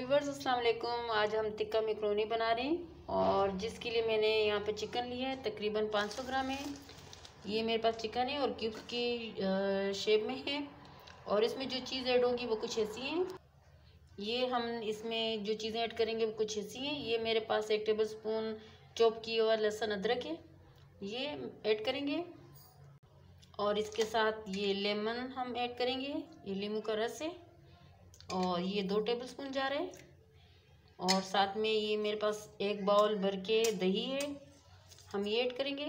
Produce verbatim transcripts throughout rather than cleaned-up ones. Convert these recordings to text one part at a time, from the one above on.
Viewers अस्सलाम वालेकुम। आज हम टिक्का मैक्रोनी बना रहे हैं और जिसके लिए मैंने यहाँ पे चिकन लिया है, तकरीबन पाँच सौ ग्राम है। ये मेरे पास चिकन है और क्यूब्स की शेप में है और इसमें जो चीज़ ऐड होगी वो कुछ ऐसी हैं। ये हम इसमें जो चीज़ें ऐड करेंगे वो कुछ ऐसी हैं। ये मेरे पास एक टेबल स्पून चॉप किया हुआ लहसुन अदरक है, ये ऐड करेंगे। और इसके साथ ये लेमन हम ऐड करेंगे, ये नींबू का रस है और ये दो टेबल स्पून जा रहे हैं। और साथ में ये मेरे पास एक बाउल भर के दही है, हम ये ऐड करेंगे।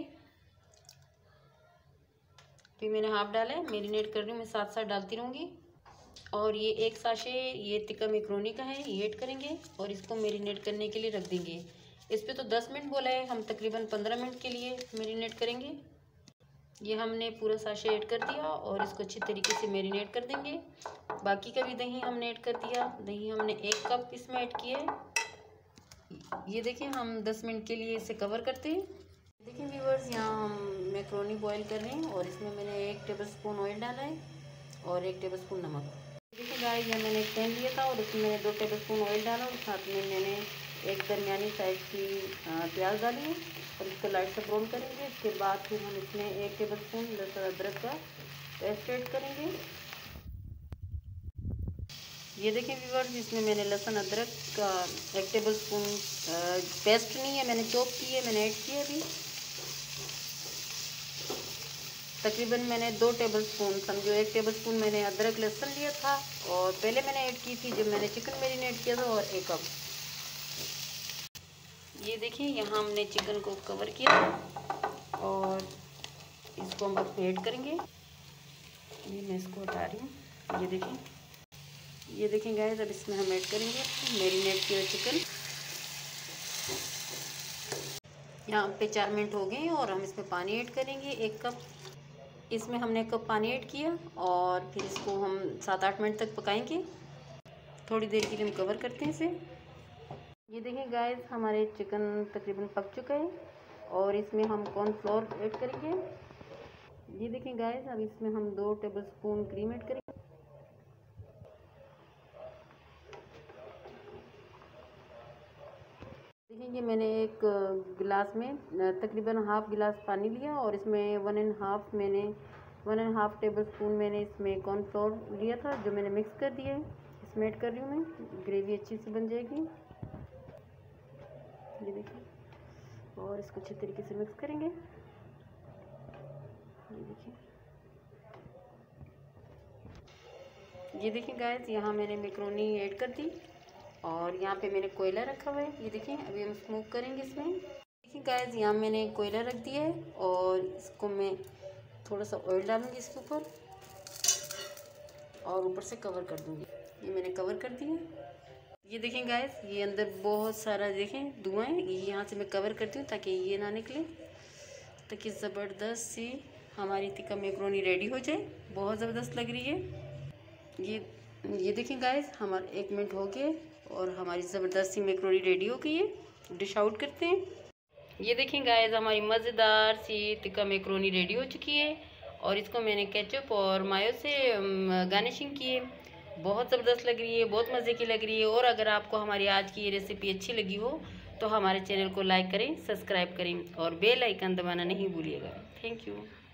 फिर मैंने हाफ डाला है, मैरिनेट कर रही हूँ, मैं साथ साथ डालती रहूँगी। और ये एक साशे ये टिक्का मैक्रोनी का है, ये ऐड करेंगे और इसको मैरिनेट करने के लिए रख देंगे। इस पर तो दस मिनट बोला है, हम तकरीबन पंद्रह मिनट के लिए मैरिनेट करेंगे। ये हमने पूरा साशे ऐड कर दिया और इसको अच्छी तरीके से मैरिनेट कर देंगे। बाकी का भी दही हमने ऐड कर दिया, दही हमने एक कप इसमें ऐड किया है। ये देखिए हम दस मिनट के लिए इसे कवर करते हैं। देखिए व्यूवर्स, यहाँ हम मैक्रोनी बॉईल कर रहे हैं और इसमें मैंने एक टेबल स्पून ऑयल डाला है और एक टेबल स्पून नमक। देखिए गाइस, यहाँ मैंने एक पैन लिया था और उसमें मैंने दो टेबल स्पून ऑयल डाला और साथ में मैंने एक दरमियानी साइज की प्याज डाली है और इसको लाइट से ब्राउन करेंगे। इसके बाद फिर हम इसमें एक टेबल स्पून लहसुन अदरक का पेस्ट ऐड करेंगे। ये देखिए व्यूअर्स, इसमें मैंने लहसुन अदरक का एक टेबल स्पून पेस्ट नहीं है, मैंने चॉप की है, मैंने ऐड किया अभी। तकरीबन मैंने दो टेबल स्पून समझो, एक टेबल स्पून मैंने अदरक लहसुन लिया था और पहले मैंने ऐड की थी जब मैंने चिकन मैरिनेट किया था, और एक कप। ये देखिए यहाँ हमने चिकन को कवर किया और इसको हम अब ऐड करेंगे। ये मैं इसको हटा रही हूँ। ये देखिए, ये देखें गाइस, अब इसमें हम ऐड करेंगे मैरिनेट किया चिकन। यहाँ पे चार मिनट हो गए और हम इसमें पानी ऐड करेंगे एक कप। इसमें हमने एक कप पानी ऐड किया और फिर इसको हम सात आठ मिनट तक पकाएंगे। थोड़ी देर के लिए हम कवर करते हैं इसे। ये देखिए गाइस, हमारे चिकन तकरीबन पक चुका है और इसमें हम कॉर्नफ्लोर ऐड करेंगे। ये देखें गाइस, अब इसमें हम दो टेबल स्पून क्रीम ऐड करेंगे। देखिए ये मैंने एक गिलास में तकरीबन हाफ गिलास पानी लिया और इसमें वन एंड हाफ मैंने one and half tablespoon मैंने इसमें कॉर्नफ्लोर लिया था, जो मैंने मिक्स कर दिया है। इसमें ऐड कर रही हूँ मैं, ग्रेवी अच्छी सी बन जाएगी। ये देखिए, और इसको अच्छे तरीके से मिक्स करेंगे। ये देखिए, ये देखिए गाइस, यहाँ मैंने मैक्रोनी ऐड कर दी और यहाँ पे मैंने कोयला रखा हुआ है। ये देखिए, अभी हम स्मोक करेंगे इसमें। देखिए गाइस, यहाँ मैंने कोयला रख दिया है और इसको मैं थोड़ा सा ऑयल डालूंगी इसके ऊपर और ऊपर से कवर कर दूंगी। ये मैंने कवर कर दिया। ये देखें गाइस, ये अंदर बहुत सारा देखें धुआं है, ये यहाँ से मैं कवर करती हूँ ताकि ये ना निकले, ताकि ज़बरदस्त सी हमारी टिक्का मैक्रोनी रेडी हो जाए। बहुत ज़बरदस्त लग रही है ये। ये देखें गाइस, हमारा एक मिनट हो गए और हमारी ज़बरदस्त सी मैक्रोनी रेडी हो गई है। डिश आउट करते हैं। ये देखें गाइस, हमारी मज़ेदार सी टिक्का मैक्रोनी रेडी हो चुकी है और इसको मैंने केचप और मायो से गार्निशिंग की है। बहुत ज़बरदस्त लग रही है, बहुत मज़े की लग रही है। और अगर आपको हमारी आज की ये रेसिपी अच्छी लगी हो तो हमारे चैनल को लाइक करें, सब्सक्राइब करें और बेल आइकन दबाना नहीं भूलिएगा। Thank you.